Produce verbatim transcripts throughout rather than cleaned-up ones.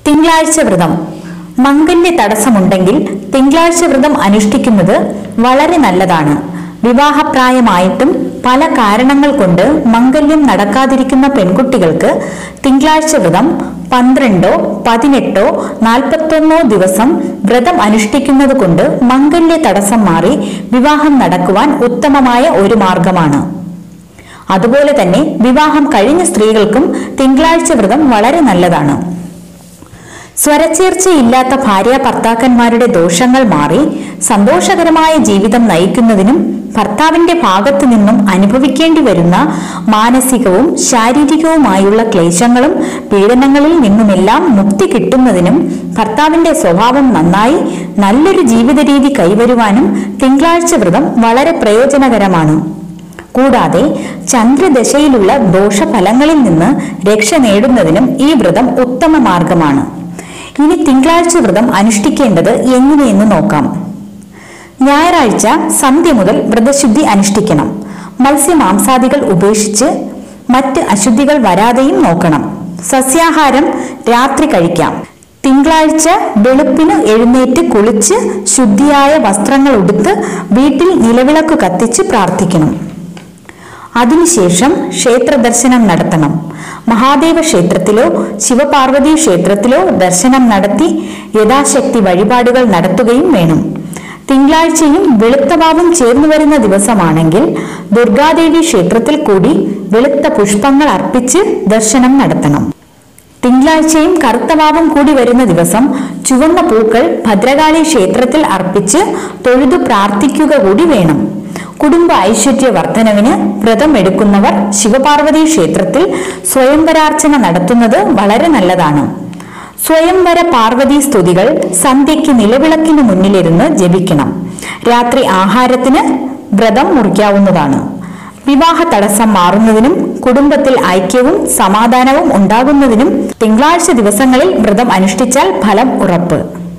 തിങ്കളാഴ്ച വ്രതം. മംഗല്യ തടസ്സമുണ്ടെങ്കിൽ തിങ്കളാഴ്ച വ്രതം അനുഷ്ഠിക്കുന്നത് വളരെ നല്ലതാണ്. വിവാഹപ്രായമായിട്ടും പല കാരണങ്ങൾ കൊണ്ട് മംഗല്യം നടക്കാതിരിക്കുന്ന പെൺകുട്ടികൾക്ക് തിങ്കളാഴ്ച വ്രതം പന്ത്രണ്ടോ പതിനെട്ടോ നാൽപ്പത്തൊന്നോ ദിവസം വ്രതം അനുഷ്ഠിക്കുന്നത് കൊണ്ട് മംഗല്യ തടസ്സം മാറി വിവാഹം നടക്കുവാൻ ഉത്തമമായ ഒരു മാർഗമാണ്. അതുപോലെ തന്നെ വിവാഹം കഴിഞ്ഞ സ്ത്രീകൾക്കും തിങ്കളാഴ്ച വ്രതം വളരെ നല്ലതാണ്. സ്വരച്ചേർച്ചയില്ലാത്ത ഭാര്യ ഭർത്താക്കന്മാരുടെ ദോഷങ്ങൾ മാറി സന്തോഷകരമായ ജീവിതം നയിക്കുന്നതിനും ഭർത്താവിന്റെ ഭാഗത്തു നിന്നും അനുഭവിക്കേണ്ടി വരുന്ന മാനസികവും ശാരീരികവുമായുള്ള ക്ലേശങ്ങളും പീഡനങ്ങളിൽ നിന്നുമെല്ലാം മുക്തി കിട്ടുന്നതിനും ഭർത്താവിന്റെ സ്വഭാവം നന്നായി നല്ലൊരു ജീവിത രീതി കൈവരുവാനും തിങ്കളാഴ്ച വ്രതം വളരെ പ്രയോജനകരമാണ്. കൂടാതെ ചന്ദ്രദശയിലുള്ള ദോഷഫലങ്ങളിൽ നിന്ന് രക്ഷ നേടുന്നതിനും ഈ വ്രതം ഉത്തമ മാർഗമാണ്. ഇനി തിങ്കളാഴ്ച വ്രതം അനുഷ്ഠിക്കേണ്ടത് എങ്ങനെയെന്ന് നോക്കാം. ഞായറാഴ്ച സന്ധ്യ മുതൽ വ്രതശുദ്ധി അനുഷ്ഠിക്കണം. മത്സ്യമാംസാദികൾ ഉപേക്ഷിച്ച് മറ്റ് അശുദ്ധികൾ വരാതെയും നോക്കണം. സസ്യാഹാരം രാത്രി കഴിക്കാം. തിങ്കളാഴ്ച വെളുപ്പിന് എഴുന്നേറ്റ് കുളിച്ച് ശുദ്ധിയായ വസ്ത്രങ്ങൾ ഉടുത്ത് വീട്ടിൽ നിലവിളക്ക് കത്തിച്ച് പ്രാർത്ഥിക്കണം. അതിനുശേഷം ക്ഷേത്ര ദർശനം നടത്തണം. മഹാദേവ ക്ഷേത്രത്തിലോ ശിവപാർവതി ക്ഷേത്രത്തിലോ ദർശനം നടത്തി യഥാശക്തി വഴിപാടുകൾ നടത്തുകയും വേണം. തിങ്കളാഴ്ചയും വെളുത്തവാവും ചേർന്നു വരുന്ന ദിവസമാണെങ്കിൽ ദുർഗാദേവി ക്ഷേത്രത്തിൽ കൂടി വെളുത്ത പുഷ്പങ്ങൾ അർപ്പിച്ച് ദർശനം നടത്തണം. തിങ്കളാഴ്ചയും കറുത്തവാവും കൂടി വരുന്ന ദിവസം ചുവന്ന പൂക്കൾ ഭദ്രകാളി ക്ഷേത്രത്തിൽ അർപ്പിച്ച് തൊഴുതു പ്രാർത്ഥിക്കുക കൂടി വേണം. കുടുംബ ഐശ്വര്യ വർധനവിന് വ്രതം എടുക്കുന്നവർ ശിവപാർവതി ക്ഷേത്രത്തിൽ സ്വയംവരാർച്ചന നടത്തുന്നത് വളരെ നല്ലതാണ്. സ്വയംവര പാർവതി സ്തുതികൾ സന്ധ്യയ്ക്ക് നിലവിളക്കിന് മുന്നിലിരുന്ന് ജപിക്കണം. രാത്രി ആഹാരത്തിന് വ്രതം മുറിക്കാവുന്നതാണ്. വിവാഹ തടസ്സം മാറുന്നതിനും കുടുംബത്തിൽ ഐക്യവും സമാധാനവും ഉണ്ടാകുന്നതിനും തിങ്കളാഴ്ച ദിവസങ്ങളിൽ വ്രതം അനുഷ്ഠിച്ചാൽ ഫലം ഉറപ്പ്.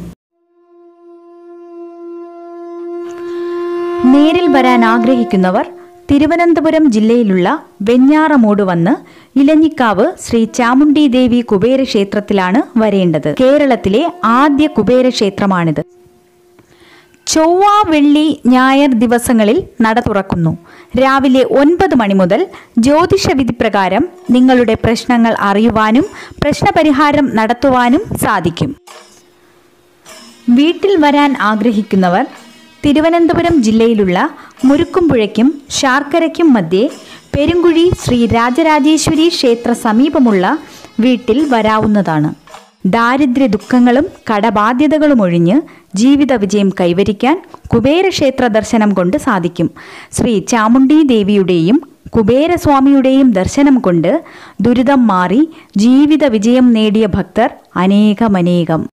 നേരിൽ വരാൻ ആഗ്രഹിക്കുന്നവർ തിരുവനന്തപുരം ജില്ലയിലുള്ള വെഞ്ഞാറമൂട് വന്ന് ഇലഞ്ഞിക്കാവ് ശ്രീ ചാമുണ്ഡി ദേവി കുബേര ക്ഷേത്രത്തിലാണ് വരേണ്ടത്. കേരളത്തിലെ ആദ്യ കുബേര ക്ഷേത്രമാണിത്. ചൊവ്വ, വെള്ളി, ഞായർ ദിവസങ്ങളിൽ നട തുറക്കുന്നു. രാവിലെ ഒൻപത് മണി മുതൽ ജ്യോതിഷ വിധി പ്രകാരം നിങ്ങളുടെ പ്രശ്നങ്ങൾ അറിയുവാനും പ്രശ്നപരിഹാരം നടത്തുവാനും സാധിക്കും. വീട്ടിൽ വരാൻ ആഗ്രഹിക്കുന്നവർ തിരുവനന്തപുരം ജില്ലയിലുള്ള മുരുക്കുംപുഴയ്ക്കും ശാർക്കരയ്ക്കും മധ്യേ പെരുങ്കുഴി ശ്രീ രാജരാജേശ്വരി ക്ഷേത്ര സമീപമുള്ള വീട്ടിൽ വരാവുന്നതാണ്. ദാരിദ്ര്യ ദുഃഖങ്ങളും കടബാധ്യതകളും ഒഴിഞ്ഞ് ജീവിത വിജയം കൈവരിക്കാൻ കുബേരക്ഷേത്ര ദർശനം കൊണ്ട് സാധിക്കും. ശ്രീ ചാമുണ്ഡി ദേവിയുടെയും കുബേരസ്വാമിയുടെയും ദർശനം കൊണ്ട് ദുരിതം മാറി ജീവിത വിജയം നേടിയ ഭക്തർ അനേകമനേകം.